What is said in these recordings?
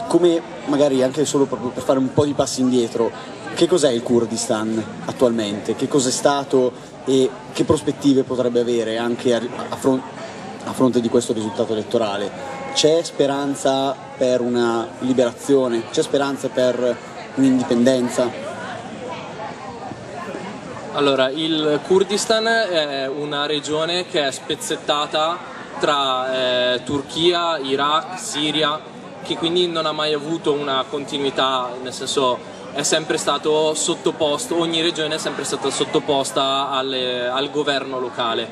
come magari anche solo proprio per fare un po' di passi indietro, che cos'è il Kurdistan attualmente? Che cos'è stato e che prospettive potrebbe avere anche a fronte di questo risultato elettorale? C'è speranza per una liberazione? C'è speranza per un'indipendenza? Allora, il Kurdistan è una regione che è spezzettata tra Turchia, Iraq, Siria, che quindi non ha mai avuto una continuità, nel senso è sempre stato sottoposto, ogni regione è sempre stata sottoposta al governo locale.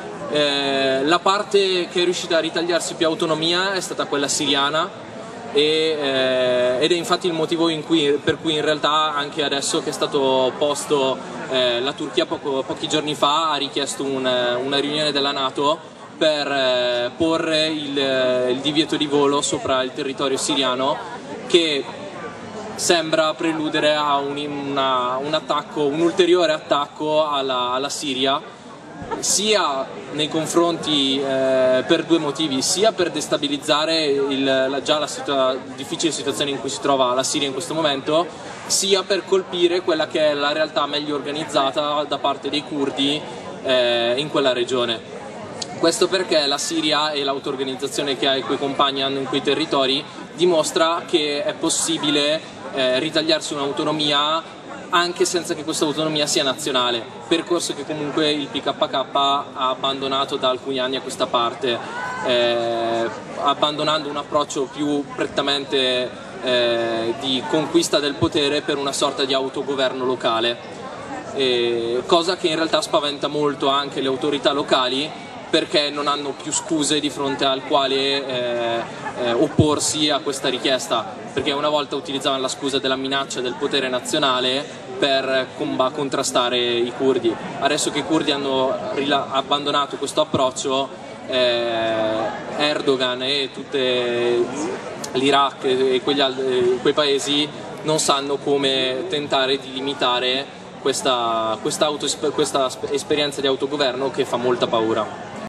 La parte che è riuscita a ritagliarsi più autonomia è stata quella siriana, ed è infatti il motivo per cui in realtà anche adesso che è stato posto la Turchia pochi giorni fa ha richiesto una riunione della NATO per porre il divieto di volo sopra il territorio siriano, che sembra preludere a un ulteriore attacco alla Siria, sia nei confronti per due motivi, sia per destabilizzare la difficile situazione in cui si trova la Siria in questo momento, sia per colpire quella che è la realtà meglio organizzata da parte dei curdi in quella regione. Questo perché la Siria e l'auto-organizzazione che ha i cui compagni hanno in quei territori dimostra che è possibile ritagliarsi un'autonomia anche senza che questa autonomia sia nazionale, percorso che comunque il PKK ha abbandonato da alcuni anni a questa parte, abbandonando un approccio più prettamente di conquista del potere per una sorta di autogoverno locale, cosa che in realtà spaventa molto anche le autorità locali, perché non hanno più scuse di fronte al quale opporsi a questa richiesta, perché una volta utilizzavano la scusa della minaccia del potere nazionale per contrastare i curdi. Adesso che i curdi hanno abbandonato questo approccio, Erdogan e tutte l'Iraq e quei paesi non sanno come tentare di limitare questa esperienza di autogoverno che fa molta paura.